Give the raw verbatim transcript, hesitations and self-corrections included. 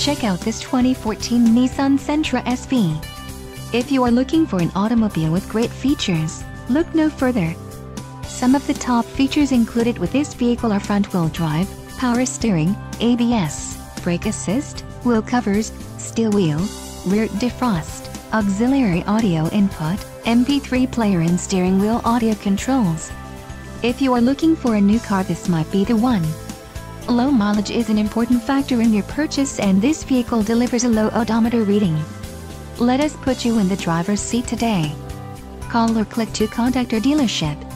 Check out this twenty fourteen Nissan Sentra S V. If you are looking for an automobile with great features, look no further. Some of the top features included with this vehicle are front-wheel drive, power steering, A B S, brake assist, wheel covers, steel wheel, rear defrost, auxiliary audio input, M P three player and steering wheel audio controls. If you are looking for a new car, this might be the one. Low mileage is an important factor in your purchase, and this vehicle delivers a low odometer reading. Let us put you in the driver's seat today. Call or click to contact our dealership.